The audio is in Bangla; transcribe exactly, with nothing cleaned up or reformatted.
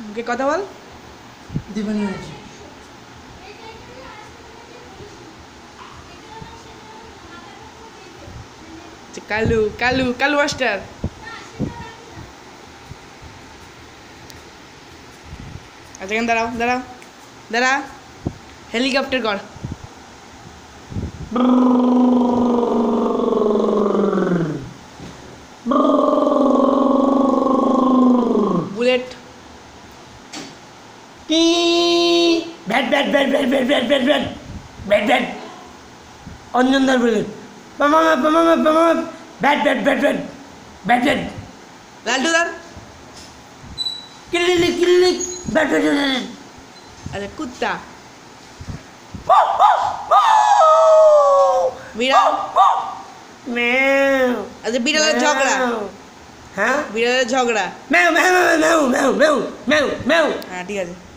মুখে কথা বল। দীপানি হয়েছে। কালু কালু কালু মাস্টার। আচ্ছা কেন দাঁড়াও দাঁড়াও দাঁড়া, হেলিকপ্টার কর। বুলেট। কি bat bat bat bat bat bat bat bat bat bat অঞ্জনদার বুলেট। পামা পামা পামা bat bat bat bat bat bat লালটুদার। কিলিলিক কিলিলিক ব্যাট ব্যাট ব্যাট। আচ্ছা কুত্তা। বিড়াল। ম্যাও। আচ্ছা বিড়ালের ঝগড়া। হ্যাঁ বিড়ালের ঝগড়া। ম্যাও ম্যাও ম্যাও ম্যাও ম্যাও ম্যাও ম্যাও। হ্যাঁ ঠিক আছে।